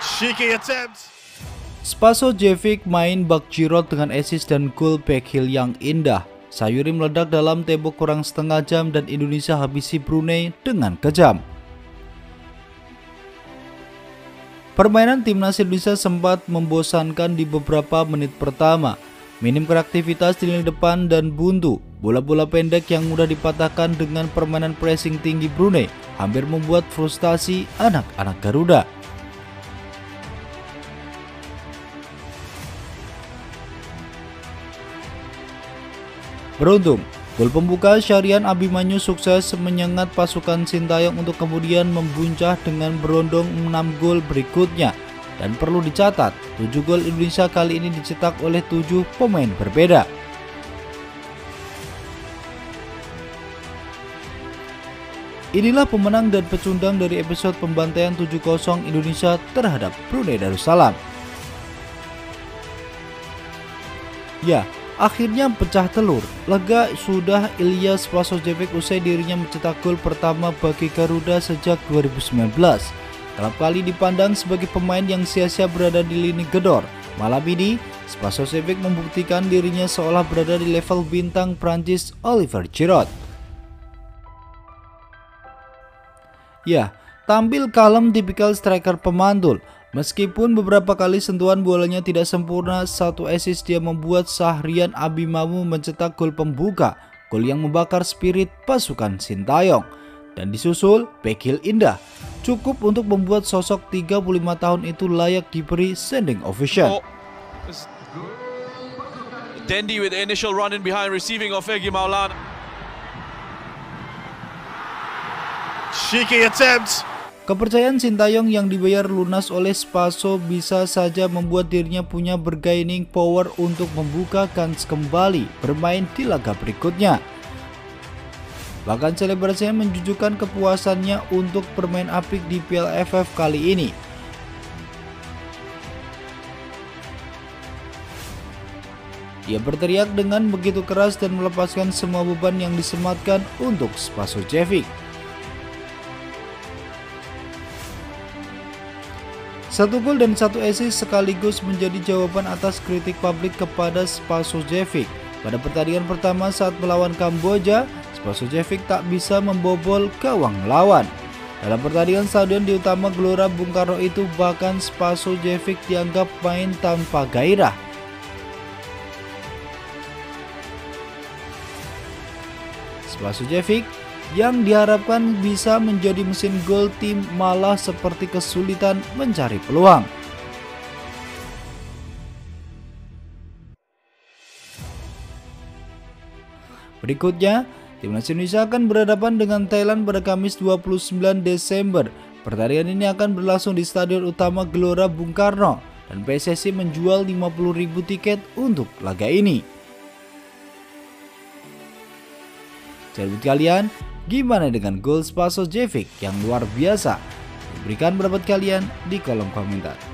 Cheeky attempt. Spasojevic main bak Giroud dengan assist dan gol backheel yang indah. Sayuri meledak dalam tempo kurang setengah jam dan Indonesia habisi Brunei dengan kejam. Permainan timnas Indonesia sempat membosankan di beberapa menit pertama. Minim kreativitas di lini depan dan buntu. Bola-bola pendek yang mudah dipatahkan dengan permainan pressing tinggi Brunei hampir membuat frustasi anak-anak Garuda. Beruntung, gol pembuka Syahrian Abimanyu sukses menyengat pasukan Sintayong untuk kemudian membuncah dengan berondong 6 gol berikutnya. Dan perlu dicatat, 7 gol Indonesia kali ini dicetak oleh 7 pemain berbeda. Inilah pemenang dan pecundang dari episode pembantaian 7-0 Indonesia terhadap Brunei Darussalam. Ya, akhirnya pecah telur. Lega sudah Ilyas Spasojevic usai dirinya mencetak gol pertama bagi Garuda sejak 2019. Kerap kali dipandang sebagai pemain yang sia-sia berada di lini gedor. Malam ini, Spasojevic membuktikan dirinya seolah berada di level bintang Prancis Olivier Giroud. Ya, tampil kalem tipikal striker pemantul. Meskipun beberapa kali sentuhan bolanya tidak sempurna, satu assist dia membuat Syahrian Abimanyu mencetak gol pembuka, gol yang membakar spirit pasukan Sintayong. Dan disusul backheel indah, cukup untuk membuat sosok 35 tahun itu layak diberi standing ovation. Dendi with the initial run in behind, receiving off Egi Maulana. Cheeky attempt. Kepercayaan Sintayong yang dibayar lunas oleh Spaso bisa saja membuat dirinya punya bargaining power untuk membuka kans kembali bermain di laga berikutnya. Bahkan selebrasinya menunjukkan kepuasannya untuk bermain apik di Piala AFF kali ini. Ia berteriak dengan begitu keras dan melepaskan semua beban yang disematkan untuk Spasojevic. Satu gol dan satu assist sekaligus menjadi jawaban atas kritik publik kepada Spasojevic. Pada pertandingan pertama saat melawan Kamboja, Spasojevic tak bisa membobol gawang lawan. Dalam pertandingan Stadion di Utama Gelora Bung Karno itu bahkan Spasojevic dianggap main tanpa gairah. Spasojevic yang diharapkan bisa menjadi mesin gol tim malah seperti kesulitan mencari peluang. Berikutnya, timnas Indonesia akan berhadapan dengan Thailand pada Kamis 29 Desember. Pertandingan ini akan berlangsung di Stadion Utama Gelora Bung Karno dan PSSI menjual 50.000 tiket untuk laga ini. Jadi kalian, gimana dengan gol Spasojevic yang luar biasa? Berikan pendapat kalian di kolom komentar.